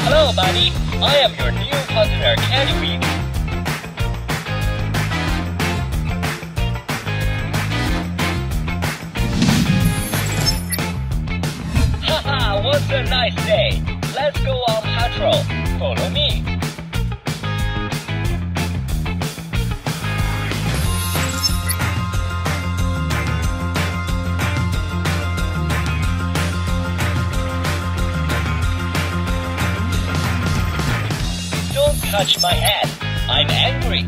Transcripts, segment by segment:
Hello, buddy. I am your new partner. Can we? Haha, what a nice day. Let's go on patrol. Follow me. Don't touch my head. I'm angry.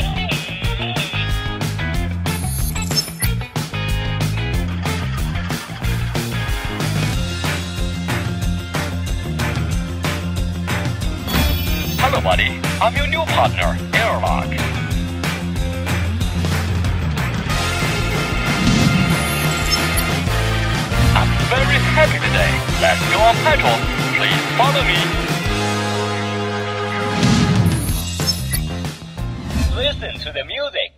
Hello, buddy. I'm your new partner, Airlock. I'm very happy today. Let's go on patrol. Please follow me. Listen to the music.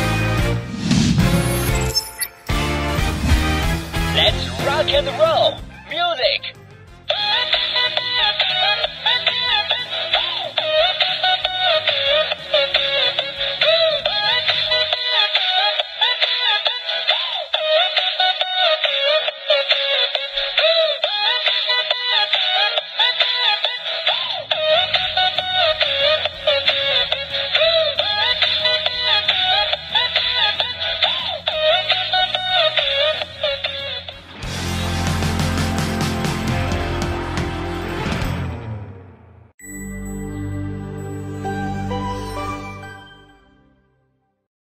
Let's rock and roll!